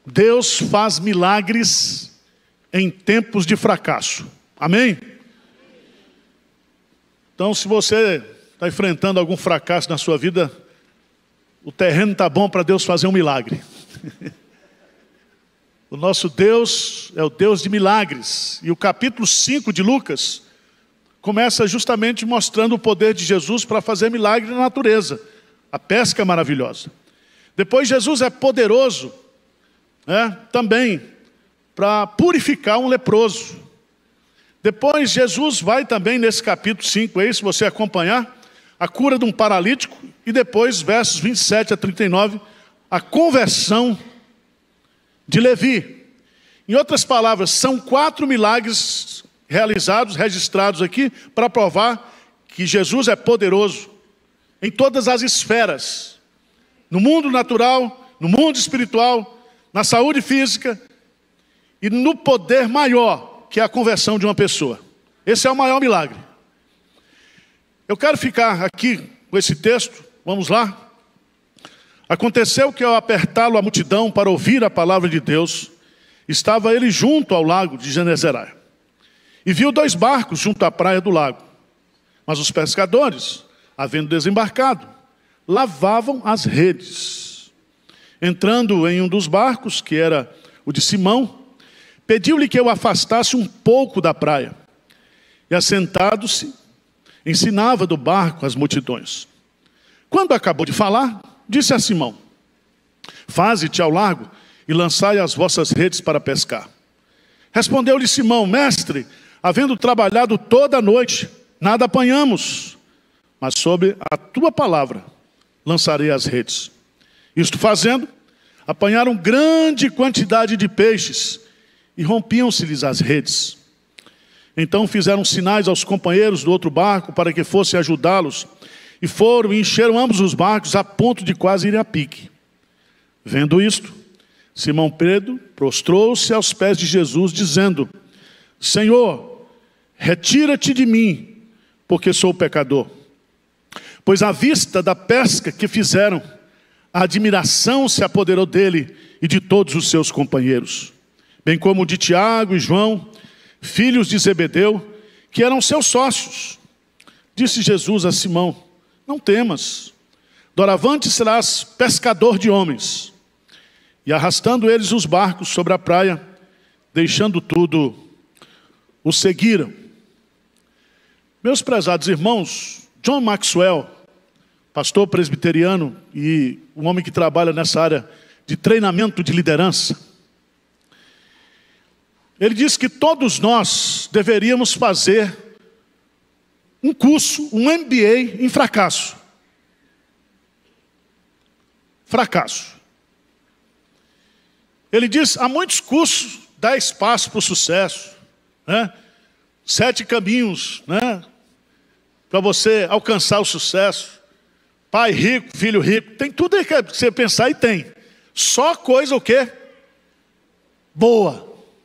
Deus faz milagres em tempos de fracasso. Amém? Então, se você está enfrentando algum fracasso na sua vida, o terreno está bom para Deus fazer um milagre. O nosso Deus é o Deus de milagres. E o capítulo 5 de Lucas começa justamente mostrando o poder de Jesus para fazer milagre na natureza. A pesca maravilhosa. Depois Jesus é poderoso, também para purificar um leproso. Depois Jesus vai também nesse capítulo 5 aí, se você acompanhar, a cura de um paralítico. E depois, versos 27 a 39, a conversão de Levi. Em outras palavras, são 4 milagres realizados, registrados aqui, para provar que Jesus é poderoso em todas as esferas. No mundo natural, no mundo espiritual, na saúde física e no poder maior, que é a conversão de uma pessoa. Esse é o maior milagre. Eu quero ficar aqui com esse texto, vamos lá. Aconteceu que ao apertá-lo a multidão para ouvir a palavra de Deus, estava ele junto ao lago de Genesaré. E viu 2 barcos junto à praia do lago. Mas os pescadores, havendo desembarcado, lavavam as redes. Entrando em um dos barcos, que era o de Simão, pediu-lhe que o afastasse um pouco da praia. E assentado-se, ensinava do barco as multidões. Quando acabou de falar, disse a Simão: faze-te ao largo e lançai as vossas redes para pescar. Respondeu-lhe Simão: mestre, havendo trabalhado toda a noite, nada apanhamos, mas sobre a tua palavra lançarei as redes. Isto fazendo, apanharam grande quantidade de peixes e rompiam-se-lhes as redes. Então fizeram sinais aos companheiros do outro barco para que fossem ajudá-los. E foram e encheram ambos os barcos a ponto de quase irem a pique. Vendo isto, Simão Pedro prostrou-se aos pés de Jesus, dizendo: Senhor, retira-te de mim, porque sou pecador. Pois à vista da pesca que fizeram, a admiração se apoderou dele e de todos os seus companheiros, bem como de Tiago e João, filhos de Zebedeu, que eram seus sócios. Disse Jesus a Simão: não temas, doravante serás pescador de homens. E arrastando eles os barcos sobre a praia, deixando tudo, o seguiram. Meus prezados irmãos, John Maxwell, pastor presbiteriano e um homem que trabalha nessa área de treinamento de liderança, ele diz que todos nós deveríamos fazer um curso, um MBA em fracasso. Fracasso. Ele diz, há muitos cursos, 10 passos para o sucesso, 7 caminhos, para você alcançar o sucesso. Pai rico, filho rico, tem tudo aí que você pensar e tem. Só coisa o quê? Boa.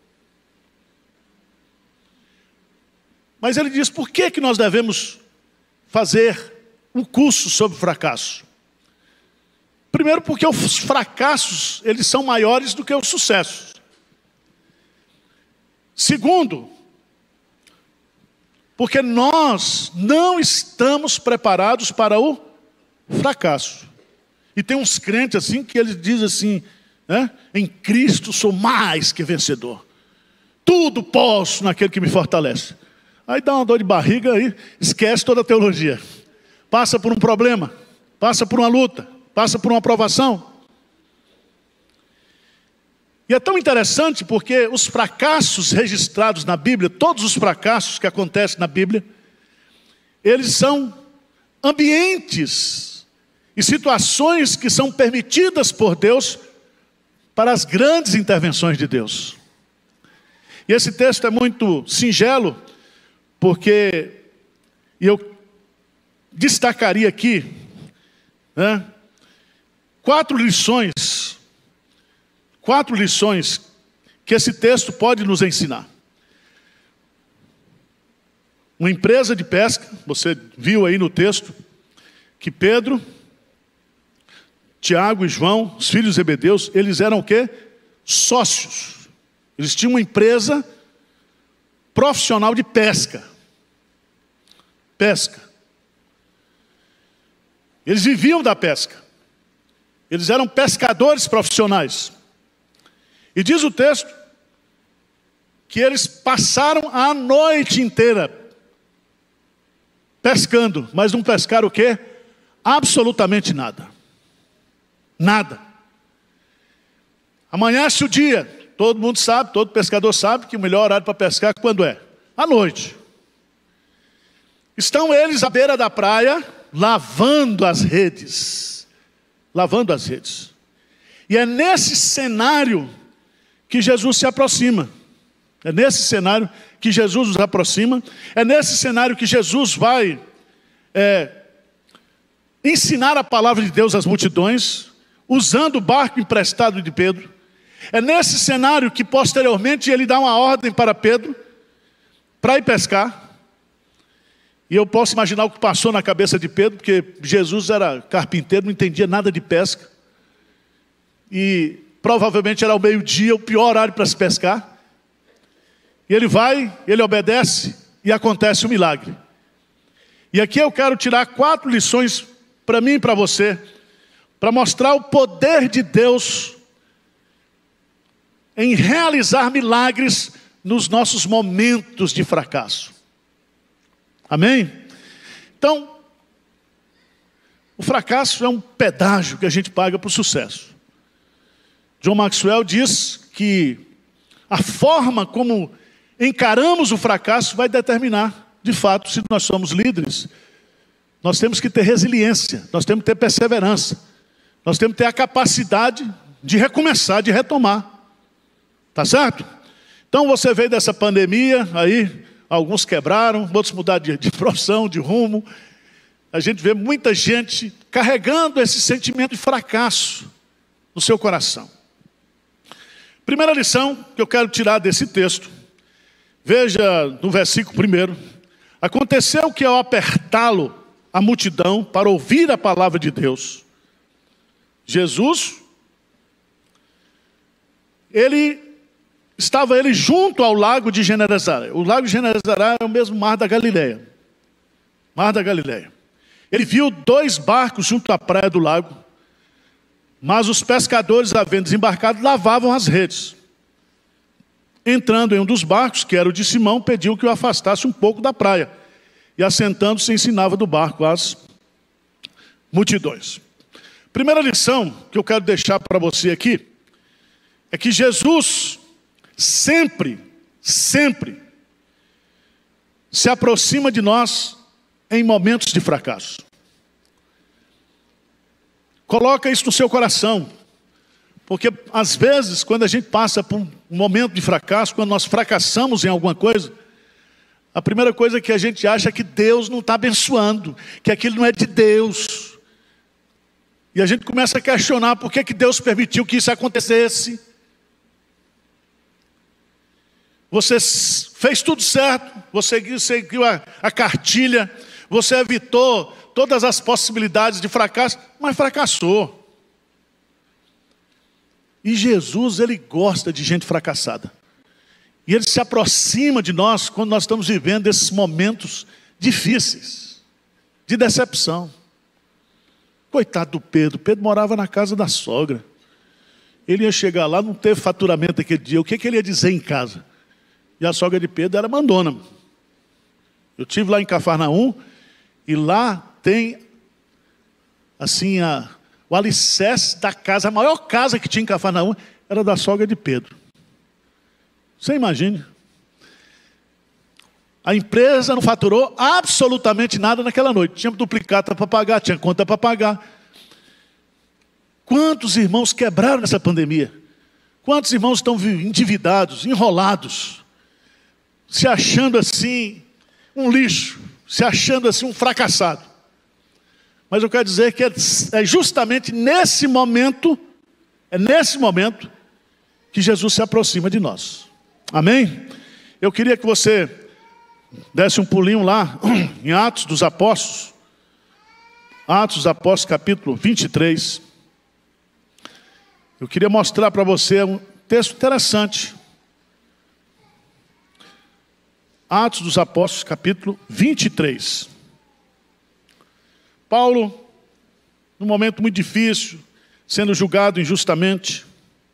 Mas ele diz, por que nós devemos fazer um curso sobre fracasso? Primeiro porque os fracassos, eles são maiores do que os sucessos. Segundo, porque nós não estamos preparados para o fracasso. E tem uns crentes assim que eles dizem assim, em Cristo sou mais que vencedor. Tudo posso naquele que me fortalece. Aí dá uma dor de barriga, aí esquece toda a teologia. Passa por um problema, passa por uma luta, passa por uma provação. E é tão interessante porque os fracassos registrados na Bíblia, todos os fracassos que acontecem na Bíblia, eles são ambientes e situações que são permitidas por Deus para as grandes intervenções de Deus. E esse texto é muito singelo, porque eu destacaria aqui 4 lições que esse texto pode nos ensinar. Uma empresa de pesca, você viu aí no texto, que Pedro, Tiago e João, os filhos de Zebedeu, eles eram o quê? sócios. Eles tinham uma empresa profissional de pesca. Pesca. Eles viviam da pesca. Eles eram pescadores profissionais. E diz o texto que eles passaram a noite inteira pescando, mas não pescaram o quê? Absolutamente nada. Nada. Amanhece o dia, todo mundo sabe, todo pescador sabe que o melhor horário para pescar quando é? À noite. Estão eles à beira da praia, lavando as redes. Lavando as redes. E é nesse cenário que Jesus se aproxima. É nesse cenário que Jesus nos aproxima. É nesse cenário que Jesus vai ensinar a palavra de Deus às multidões, usando o barco emprestado de Pedro. É nesse cenário que posteriormente ele dá uma ordem para Pedro para ir pescar. E eu posso imaginar o que passou na cabeça de Pedro, porque Jesus era carpinteiro, não entendia nada de pesca. E provavelmente era ao meio-dia, o pior horário para se pescar. E ele vai, ele obedece e acontece o milagre. E aqui eu quero tirar 4 lições para mim e para você, para mostrar o poder de Deus em realizar milagres nos nossos momentos de fracasso. Amém? Então, o fracasso é um pedágio que a gente paga para o sucesso. John Maxwell diz que a forma como encaramos o fracasso vai determinar, de fato, se nós somos líderes. Nós temos que ter resiliência, nós temos que ter perseverança, nós temos que ter a capacidade de recomeçar, de retomar. Tá certo? Então você veio dessa pandemia, aí alguns quebraram, outros mudaram de profissão, de rumo. A gente vê muita gente carregando esse sentimento de fracasso no seu coração. Primeira lição que eu quero tirar desse texto. Veja no versículo 1. Aconteceu que ao apertá-lo a multidão para ouvir a palavra de Deus, estava ele junto ao lago de Genezaré. O lago de Genezaré é o mesmo mar da Galileia. Mar da Galileia. Ele viu 2 barcos junto à praia do lago, mas os pescadores, havendo desembarcado, lavavam as redes. Entrando em um dos barcos, que era o de Simão, pediu que o afastasse um pouco da praia. E assentando-se, ensinava do barco às multidões. Primeira lição que eu quero deixar para você aqui, é que Jesus sempre se aproxima de nós em momentos de fracasso. Coloca isso no seu coração. Porque às vezes, quando a gente passa por um momento de fracasso, quando nós fracassamos em alguma coisa, a primeira coisa que a gente acha é que Deus não está abençoando, que aquilo não é de Deus. E a gente começa a questionar por que Deus permitiu que isso acontecesse. Você fez tudo certo, você seguiu a cartilha, você evitou todas as possibilidades de fracasso, mas fracassou. E Jesus, ele gosta de gente fracassada. E ele se aproxima de nós quando nós estamos vivendo esses momentos difíceis, de decepção. Coitado do Pedro. Pedro morava na casa da sogra. Ele ia chegar lá, não teve faturamento aquele dia. O que ele ia dizer em casa? E a sogra de Pedro era mandona. Eu estive lá em Cafarnaum, e lá tem, assim, o alicerce da casa, a maior casa que tinha em Cafarnaum, era da sogra de Pedro. Você imagine. A empresa não faturou absolutamente nada naquela noite. Tinha duplicata para pagar, tinha conta para pagar. Quantos irmãos quebraram nessa pandemia? Quantos irmãos estão endividados, enrolados, se achando assim um lixo, se achando assim um fracassado? Mas eu quero dizer que é justamente nesse momento, que Jesus se aproxima de nós. Amém? Eu queria que você desse um pulinho lá em Atos dos Apóstolos. Atos dos Apóstolos, capítulo 23. Eu queria mostrar para você texto interessante. Atos dos Apóstolos, capítulo 23. Paulo, num momento muito difícil, sendo julgado injustamente.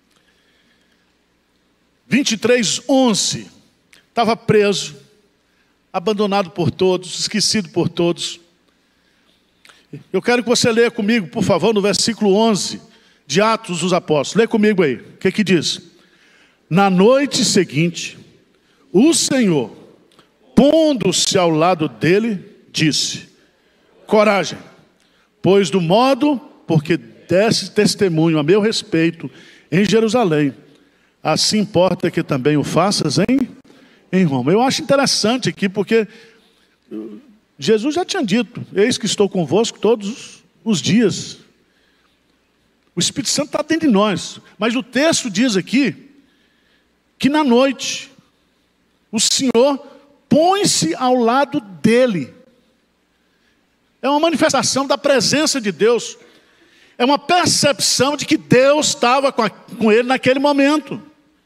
23:11. Estava preso, abandonado por todos, esquecido por todos. Eu quero que você leia comigo, por favor, no versículo 11 de Atos dos Apóstolos. Lê comigo aí. O que diz? Na noite seguinte, o Senhor, pondo-se ao lado dele, disse: coragem, pois do modo porque desse testemunho a meu respeito em Jerusalém, assim importa que também o faças em Roma. Eu acho interessante aqui, porque Jesus já tinha dito: eis que estou convosco todos os dias. O Espírito Santo está dentro de nós. Mas o texto diz aqui que na noite o Senhor põe-se ao lado dele. É uma manifestação da presença de Deus. É uma percepção de que Deus estava com ele naquele momento.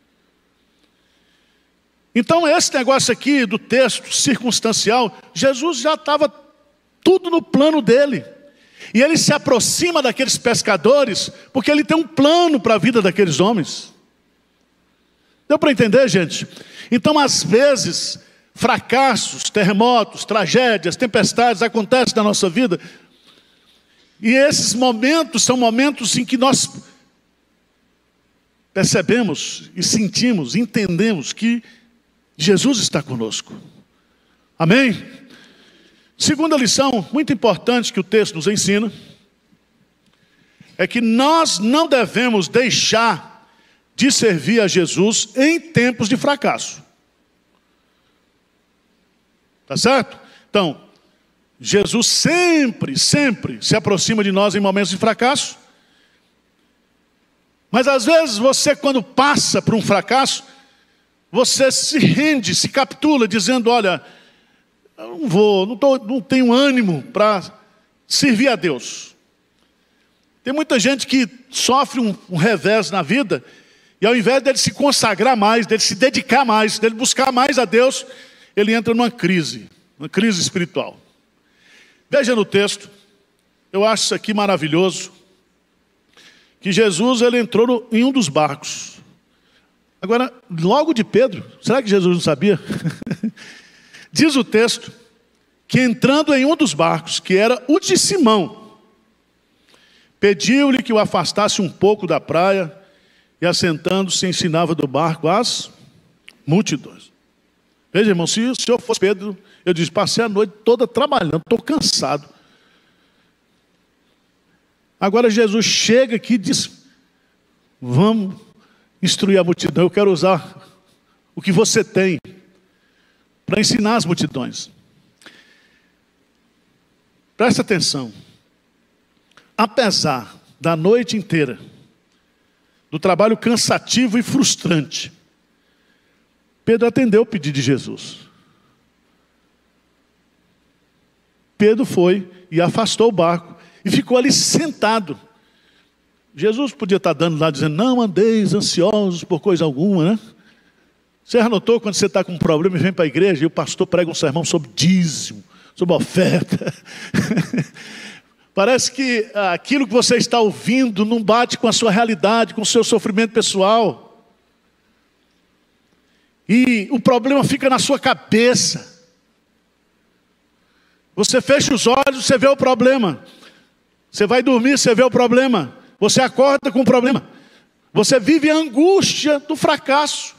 Então esse negócio aqui do texto circunstancial, Jesus já estava tudo no plano dele. E ele se aproxima daqueles pescadores, porque ele tem um plano para a vida daqueles homens. Deu para entender, gente? Então às vezes, fracassos, terremotos, tragédias, tempestades acontecem na nossa vida. E esses momentos são momentos em que nós percebemos e sentimos, entendemos que Jesus está conosco. Amém? Segunda lição muito importante que o texto nos ensina é que nós não devemos deixar de servir a Jesus em tempos de fracasso. Tá certo? Então, Jesus sempre se aproxima de nós em momentos de fracasso. Mas às vezes você, quando passa por um fracasso, você se rende, se capitula, dizendo: olha, eu não tenho ânimo para servir a Deus. Tem muita gente que sofre um revés na vida, e ao invés dele se consagrar mais, dele se dedicar mais, dele buscar mais a Deus, ele entra numa crise espiritual. Veja no texto, eu acho isso aqui maravilhoso, que Jesus ele entrou em um dos barcos. Agora, logo de Pedro, será que Jesus não sabia? Diz o texto que entrando em um dos barcos, que era o de Simão, pediu-lhe que o afastasse um pouco da praia, e assentando-se ensinava do barco as multidões. Veja, irmão, se eu fosse Pedro, eu disse: passei a noite toda trabalhando, estou cansado. Agora Jesus chega aqui e diz: vamos instruir a multidão. Eu quero usar o que você tem para ensinar as multidões. Presta atenção. Apesar da noite inteira, do trabalho cansativo e frustrante, Pedro atendeu o pedido de Jesus. Pedro foi e afastou o barco e ficou ali sentado. Jesus podia estar dando lá, dizendo: não andeis ansiosos por coisa alguma, né? Você já notou quando você está com um problema e vem para a igreja e o pastor prega um sermão sobre dízimo, sobre oferta? Parece que aquilo que você está ouvindo não bate com a sua realidade, com o seu sofrimento pessoal. E o problema fica na sua cabeça. Você fecha os olhos, você vê o problema. Você vai dormir, você vê o problema. Você acorda com o problema. Você vive a angústia do fracasso.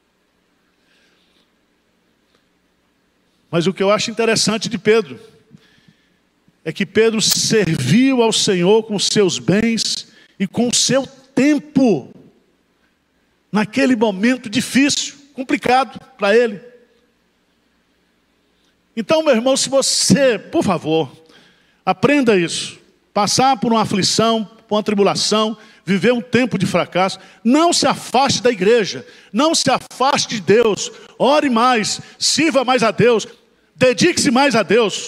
Mas o que eu acho interessante de Pedro é que Pedro serviu ao Senhor com os seus bens e com o seu tempo, naquele momento difícil, complicado para ele. Então, meu irmão, se você, por favor, aprenda isso. Passar por uma aflição, por uma tribulação, viver um tempo de fracasso, não se afaste da igreja, não se afaste de Deus, ore mais, sirva mais a Deus, dedique-se mais a Deus.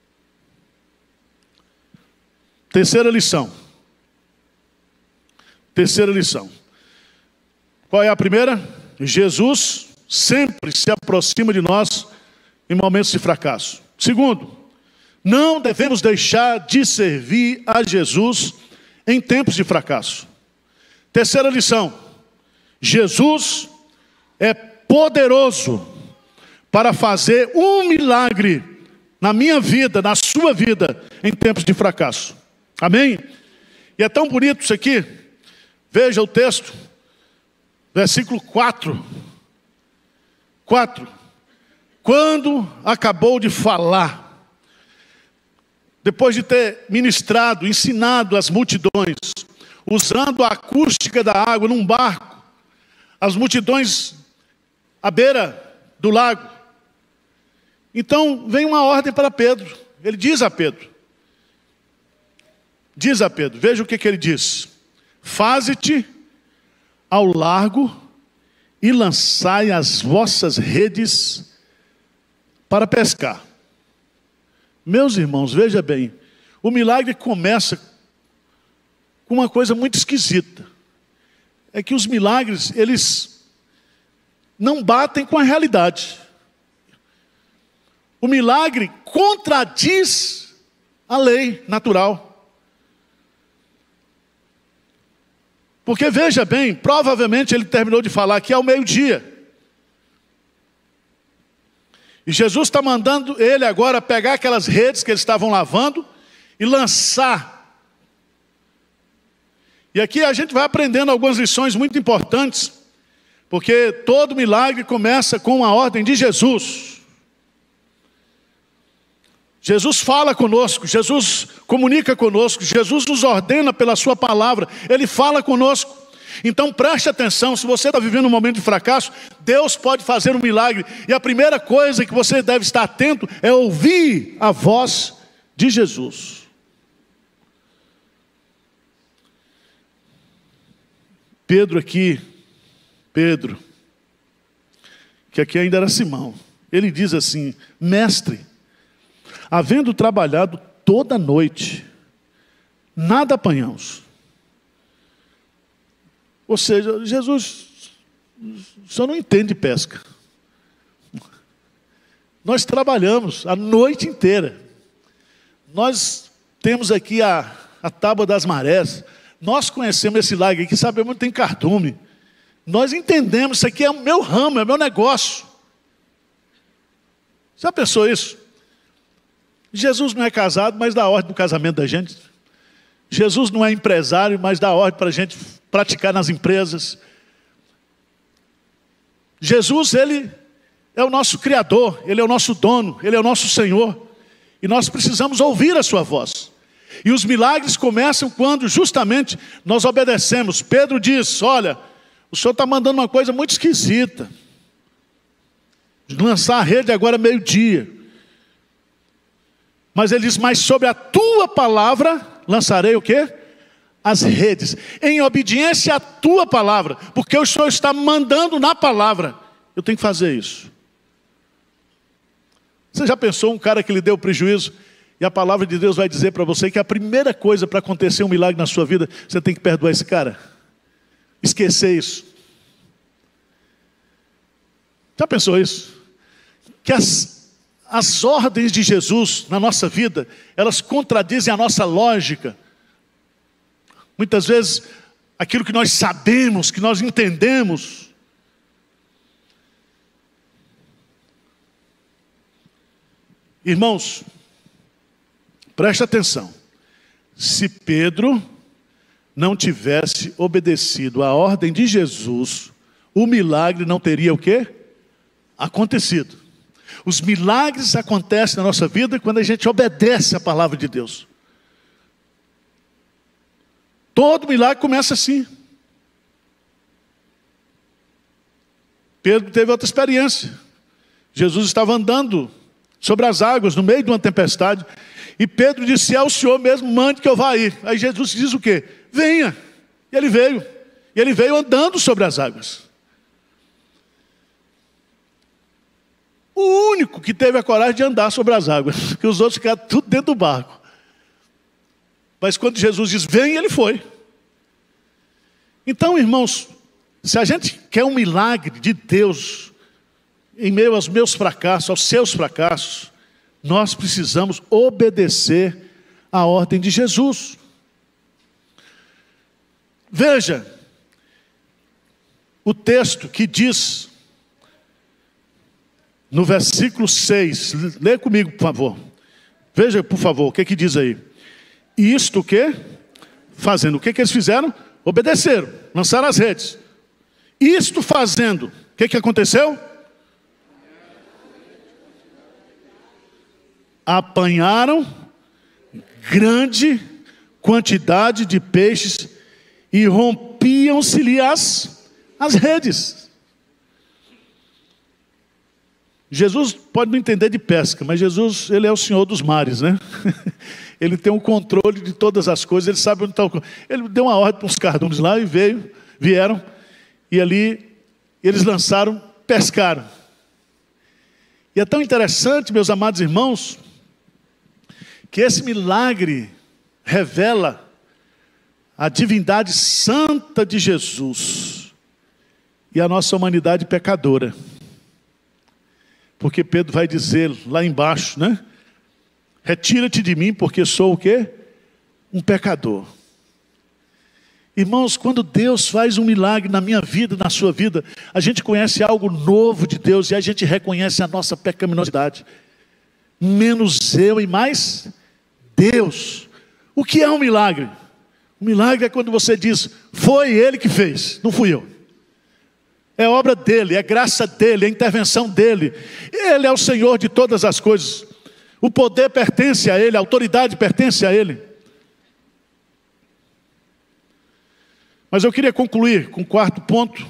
Terceira lição. Terceira lição. Qual é a primeira? Jesus sempre se aproxima de nós em momentos de fracasso. Segundo, não devemos deixar de servir a Jesus em tempos de fracasso. Terceira lição. Jesus é poderoso para fazer um milagre na minha vida, na sua vida, em tempos de fracasso. Amém? E é tão bonito isso aqui. Veja o texto, versículo 4. Quando acabou de falar, depois de ter ministrado, ensinado as multidões, usando a acústica da água num barco, as multidões à beira do lago. Então vem uma ordem para Pedro. Ele diz a Pedro, veja o que ele diz: faze-te ao largo e lançai as vossas redes para pescar. Meus irmãos, veja bem, o milagre começa com uma coisa muito esquisita. É que os milagres, eles não batem com a realidade. O milagre contradiz a lei natural. Porque veja bem, provavelmente ele terminou de falar aqui ao meio-dia. E Jesus está mandando ele agora pegar aquelas redes que eles estavam lavando e lançar. E aqui a gente vai aprendendo algumas lições muito importantes, porque todo milagre começa com a ordem de Jesus. Jesus fala conosco, Jesus comunica conosco, Jesus nos ordena pela sua palavra, Ele fala conosco. Então preste atenção, se você está vivendo um momento de fracasso, Deus pode fazer um milagre. E a primeira coisa que você deve estar atento é ouvir a voz de Jesus. Pedro, que aqui ainda era Simão, ele diz assim: mestre, havendo trabalhado toda a noite, nada apanhamos. Ou seja, Jesus, o senhor não entende pesca. Nós trabalhamos a noite inteira. Nós temos aqui a tábua das marés. Nós conhecemos esse lago aqui, sabemos que tem cardume. Nós entendemos, isso aqui é o meu ramo, é o meu negócio. Já pensou isso? Jesus não é casado, mas dá ordem no casamento da gente. Jesus não é empresário, mas dá ordem para a gente praticar nas empresas. Jesus, Ele é o nosso Criador, Ele é o nosso dono, Ele é o nosso Senhor. E nós precisamos ouvir a sua voz. E os milagres começam quando justamente nós obedecemos. Pedro diz: olha, o senhor está mandando uma coisa muito esquisita. Lançar a rede agora meio-dia. Mas ele diz: mas sobre a tua palavra lançarei o quê? As redes. Em obediência à tua palavra. Porque o Senhor está mandando na palavra. Eu tenho que fazer isso. Você já pensou um cara que lhe deu prejuízo? E a palavra de Deus vai dizer para você que a primeira coisa para acontecer um milagre na sua vida, você tem que perdoar esse cara. Esquecer isso. Já pensou isso? Que as ordens de Jesus na nossa vida, elas contradizem a nossa lógica. Muitas vezes, aquilo que nós sabemos, que nós entendemos. Irmãos, preste atenção. Se Pedro não tivesse obedecido à ordem de Jesus, o milagre não teria o quê? Acontecido. Os milagres acontecem na nossa vida quando a gente obedece à palavra de Deus. Todo milagre começa assim. Pedro teve outra experiência. Jesus estava andando sobre as águas, no meio de uma tempestade, e Pedro disse: é o Senhor mesmo, mande que eu vá aí. Aí Jesus diz o quê? Venha. E ele veio. E ele veio andando sobre as águas. O único que teve a coragem de andar sobre as águas, porque os outros ficaram tudo dentro do barco. Mas quando Jesus diz: vem, ele foi. Então, irmãos, se a gente quer um milagre de Deus, em meio aos meus fracassos, aos seus fracassos, nós precisamos obedecer à ordem de Jesus. Veja, o texto que diz, no versículo 6, lê comigo, por favor. Veja, por favor, o que diz aí? Isto o quê? Fazendo. O que eles fizeram? Obedeceram, lançaram as redes. Isto fazendo, o que aconteceu? Apanharam grande quantidade de peixes e rompiam-se-lhe as redes. Jesus pode não entender de pesca, mas Jesus, ele é o Senhor dos mares, né? Ele tem o controle de todas as coisas, ele sabe onde está o... Ele deu uma ordem para os cardumes lá e vieram, e ali eles lançaram, pescaram. E é tão interessante, meus amados irmãos, que esse milagre revela a divindade santa de Jesus e a nossa humanidade pecadora. Porque Pedro vai dizer lá embaixo, né? Retira-te de mim, porque sou o quê? Um pecador. Irmãos, quando Deus faz um milagre na minha vida, na sua vida, a gente conhece algo novo de Deus e a gente reconhece a nossa pecaminosidade. Menos eu e mais Deus. O que é um milagre? Um milagre é quando você diz, foi Ele que fez, não fui eu. É obra dEle, é graça dEle, é intervenção dEle. Ele é o Senhor de todas as coisas. O poder pertence a Ele, a autoridade pertence a Ele. Mas eu queria concluir com o quarto ponto.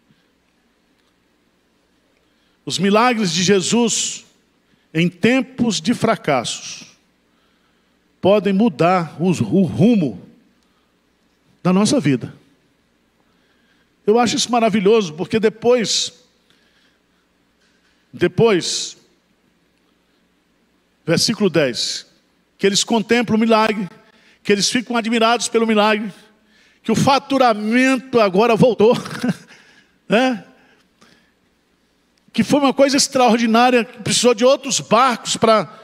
Os milagres de Jesus em tempos de fracassos podem mudar o rumo da nossa vida. Eu acho isso maravilhoso, porque depois, versículo 10, que eles contemplam o milagre, que eles ficam admirados pelo milagre, que o faturamento agora voltou, né? Que foi uma coisa extraordinária, que precisou de outros barcos para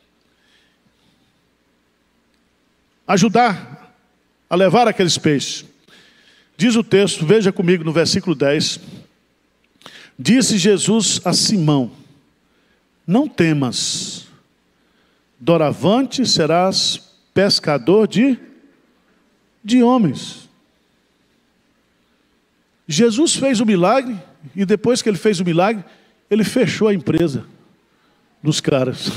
ajudar a levar aqueles peixes. Diz o texto, veja comigo no versículo 10. Disse Jesus a Simão, não temas, doravante serás pescador de homens. Jesus fez o milagre, e depois que ele fez o milagre, ele fechou a empresa dos caras.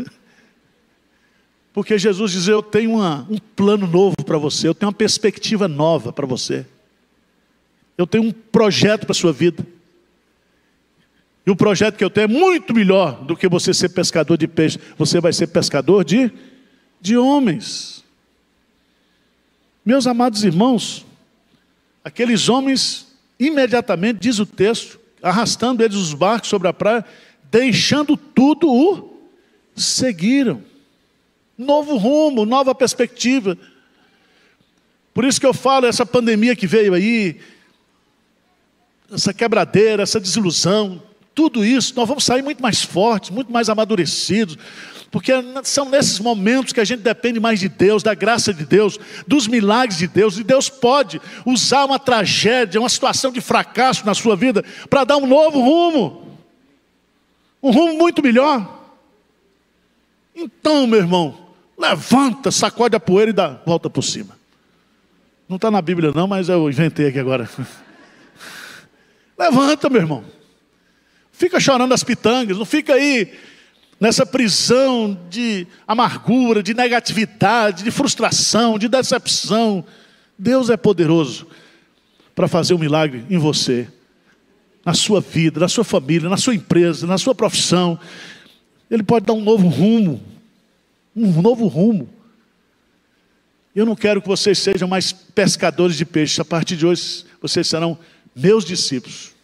Porque Jesus diz, eu tenho um plano novo para você, eu tenho uma perspectiva nova para você. Eu tenho um projeto para a sua vida. E o projeto que eu tenho é muito melhor do que você ser pescador de peixe. Você vai ser pescador de homens. Meus amados irmãos, aqueles homens, imediatamente, diz o texto, arrastando eles os barcos sobre a praia, deixando tudo, o seguiram. Novo rumo, nova perspectiva. Por isso que eu falo, essa pandemia que veio aí, essa quebradeira, essa desilusão, tudo isso, nós vamos sair muito mais fortes, muito mais amadurecidos, porque são nesses momentos que a gente depende mais de Deus, da graça de Deus, dos milagres de Deus, e Deus pode usar uma tragédia, uma situação de fracasso na sua vida, para dar um novo rumo, um rumo muito melhor. Então, meu irmão, levanta, sacode a poeira e dá volta por cima. Não está na Bíblia não, mas eu inventei aqui agora. Levanta, meu irmão. Fica chorando as pitangas, não fica aí nessa prisão de amargura, de negatividade, de frustração, de decepção. Deus é poderoso para fazer um milagre em você, na sua vida, na sua família, na sua empresa, na sua profissão. Ele pode dar um novo rumo. Um novo rumo. Eu não quero que vocês sejam mais pescadores de peixes. A partir de hoje, vocês serão meus discípulos.